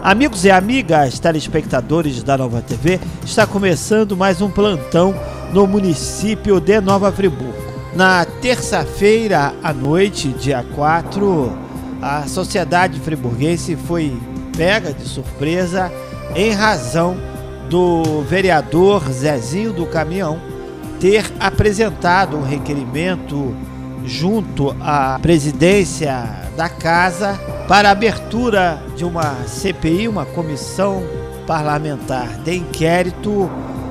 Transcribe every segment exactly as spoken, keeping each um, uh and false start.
Amigos e amigas, telespectadores da Nova T V, está começando mais um plantão no município de Nova Friburgo. Na terça-feira à noite, dia quatro, a sociedade friburguense foi pega de surpresa em razão do vereador Zezinho do Caminhão ter apresentado um requerimento junto à presidência da casa para a abertura de uma C P I, uma comissão parlamentar de inquérito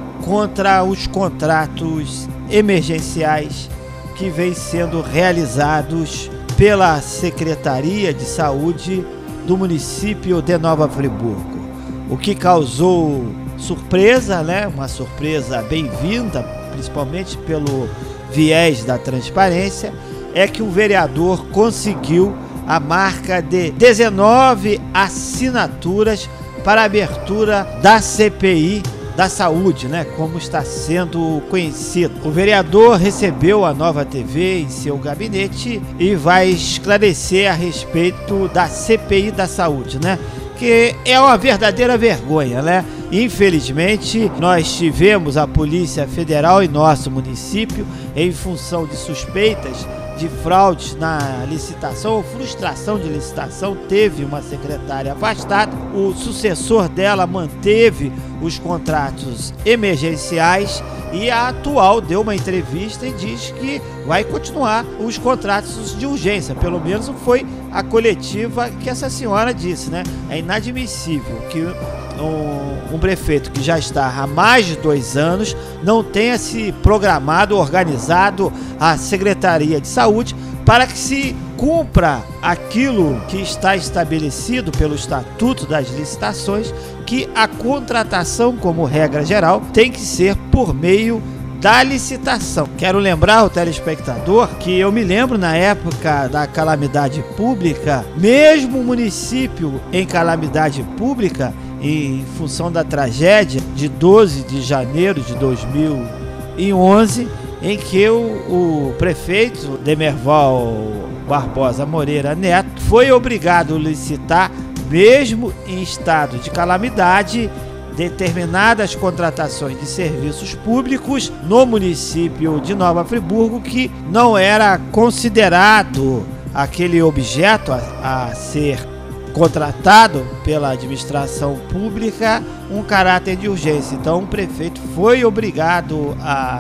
contra os contratos emergenciais que vêm sendo realizados pela Secretaria de Saúde do município de Nova Friburgo. O que causou surpresa, né? Uma surpresa bem-vinda, principalmente pelo viés da transparência, é que o vereador conseguiu a marca de dezenove assinaturas para a abertura da C P I da saúde, né, como está sendo conhecido. O vereador recebeu a Nova T V em seu gabinete e vai esclarecer a respeito da C P I da saúde, né, que é uma verdadeira vergonha, né? Infelizmente, nós tivemos a Polícia Federal em nosso município em função de suspeitas de fraudes na licitação ou frustração de licitação. Teve uma secretária afastada, o sucessor dela manteve os contratos emergenciais e a atual deu uma entrevista e diz que vai continuar os contratos de urgência. Pelo menos foi a coletiva que essa senhora disse, né? É inadmissível que um, um prefeito que já está há mais de dois anos não tenha se programado, organizado a Secretaria de Saúde para que se cumpra aquilo que está estabelecido pelo Estatuto das Licitações, que a contratação, como regra geral, tem que ser por meio da licitação. Quero lembrar ao telespectador que eu me lembro na época da calamidade pública, mesmo o município em calamidade pública, em função da tragédia de doze de janeiro de dois mil e onze, em que o, o prefeito Demerval Barbosa Moreira Neto foi obrigado a licitar, mesmo em estado de calamidade, determinadas contratações de serviços públicos no município de Nova Friburgo, que não era considerado aquele objeto a, a ser contratado pela administração pública um caráter de urgência. Então o prefeito foi obrigado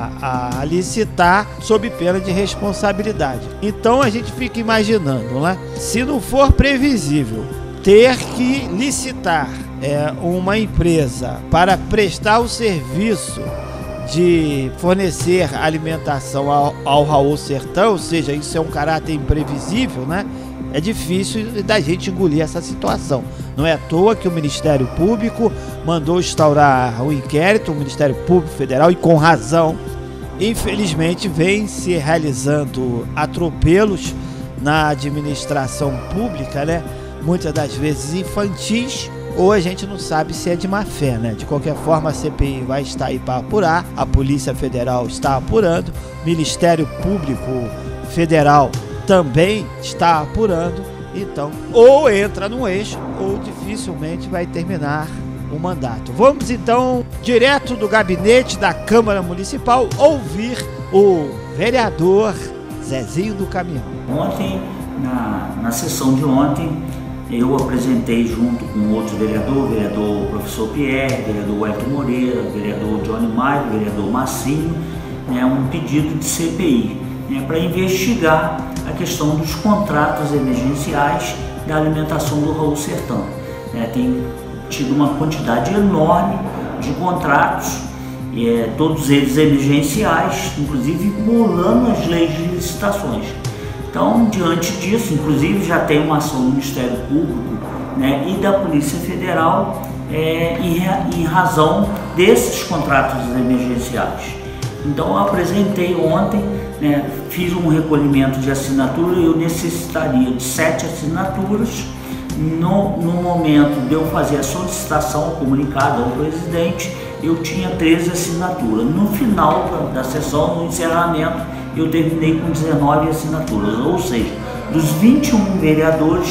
a, a licitar sob pena de responsabilidade. Então a gente fica imaginando, né? Se não for previsível ter que licitar é, uma empresa para prestar o serviço de fornecer alimentação ao, ao Raul Sertão, ou seja, isso é um caráter imprevisível, né? É difícil da gente engolir essa situação. Não é à toa que o Ministério Público mandou instaurar o inquérito, o Ministério Público Federal, e com razão. Infelizmente vem se realizando atropelos na administração pública, né? Muitas das vezes infantis, ou a gente não sabe se é de má fé, né? De qualquer forma, a C P I vai estar aí para apurar, a Polícia Federal está apurando, o Ministério Público Federal também está apurando. Então, ou entra no eixo, ou dificilmente vai terminar o mandato. Vamos então, direto do gabinete da Câmara Municipal, ouvir o vereador Zezinho do Caminhão. Ontem, na, na sessão de ontem, eu apresentei junto com outros vereadores, o vereador professor Pierre, vereador Wellington Moreira, vereador Johnny Maio, vereador Marcinho, né, um pedido de C P I, né, para investigar a questão dos contratos emergenciais da alimentação do Raul Sertão. Né, tem tido uma quantidade enorme de contratos, é, todos eles emergenciais, inclusive violando as leis de licitações. Então, diante disso, inclusive já tem uma ação do Ministério Público, né, e da Polícia Federal é, em, em razão desses contratos emergenciais. Então, eu apresentei ontem, né, fiz um recolhimento de assinatura. Eu necessitaria de sete assinaturas. No, no momento de eu fazer a solicitação, comunicado ao presidente, eu tinha treze assinaturas. No final da, da sessão, no encerramento, eu terminei com dezenove assinaturas, ou seja, dos vinte e um vereadores,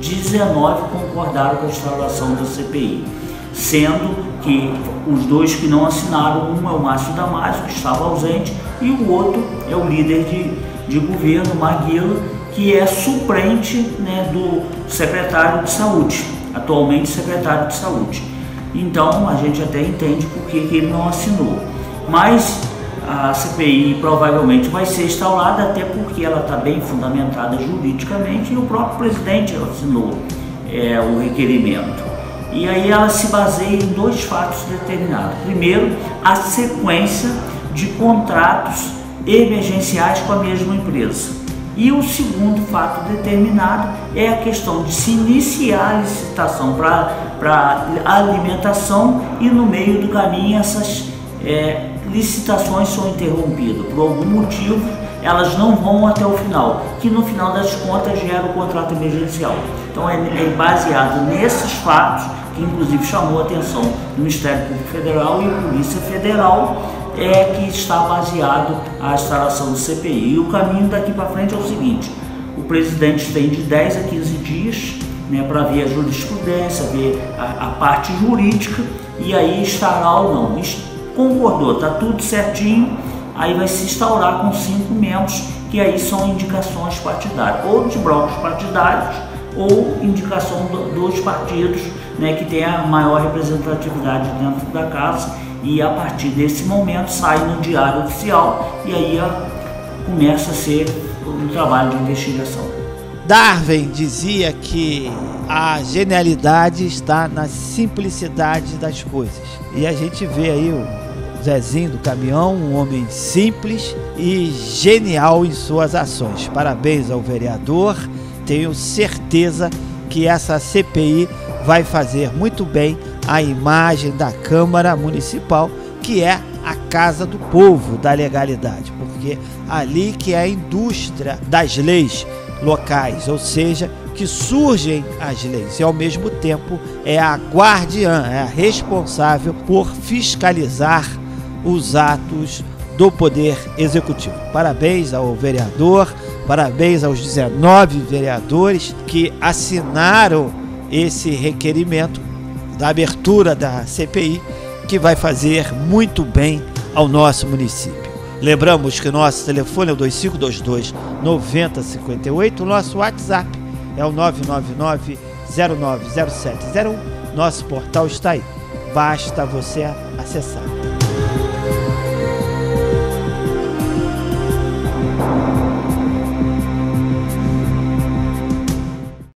dezenove concordaram com a instauração da C P I, sendo que os dois que não assinaram, um é o Márcio Damasio, que estava ausente, e o outro é o líder de, de governo, Maguila, que é suplente, né, do secretário de Saúde, atualmente secretário de Saúde. Então a gente até entende por que ele não assinou. Mas a C P I provavelmente vai ser instaurada, até porque ela está bem fundamentada juridicamente e o próprio presidente assinou é, o requerimento. E aí ela se baseia em dois fatos determinados. Primeiro, a sequência de contratos emergenciais com a mesma empresa. E o segundo fato determinado é a questão de se iniciar a licitação para alimentação e no meio do caminho essas é, licitações são interrompidas. Por algum motivo elas não vão até o final, que no final das contas gera o contrato emergencial. Então é, é baseado nesses fatos, que inclusive chamou a atenção do Ministério Público Federal e a Polícia Federal, é que está baseado a instalação do C P I. E o caminho daqui para frente é o seguinte: o presidente tem de dez a quinze dias, né, para ver a jurisprudência, ver a, a parte jurídica, e aí estará ou não. Concordou, está tudo certinho, aí vai se instaurar com cinco membros, que aí são indicações partidárias, ou de blocos partidários, ou indicação do, dos partidos, né, que tem a maior representatividade dentro da casa. E a partir desse momento sai no Diário Oficial e aí a, começa a ser um trabalho de investigação. Darwin dizia que a genialidade está na simplicidade das coisas. E a gente vê aí o Zezinho do Caminhão, um homem simples e genial em suas ações. Parabéns ao vereador, tenho certeza que essa C P I vai fazer muito bem a imagem da Câmara Municipal, que é a casa do povo da legalidade, porque ali que é a indústria das leis locais, ou seja, que surgem as leis e ao mesmo tempo é a guardiã, é a responsável por fiscalizar os atos do Poder Executivo. Parabéns ao vereador, parabéns aos dezenove vereadores que assinaram esse requerimento da abertura da C P I, que vai fazer muito bem ao nosso município. Lembramos que nosso telefone é o dois cinco dois dois, nove zero cinco oito, o nosso WhatsApp é o nove nove nove, zero nove zero sete zero um, nosso portal está aí, basta você acessar.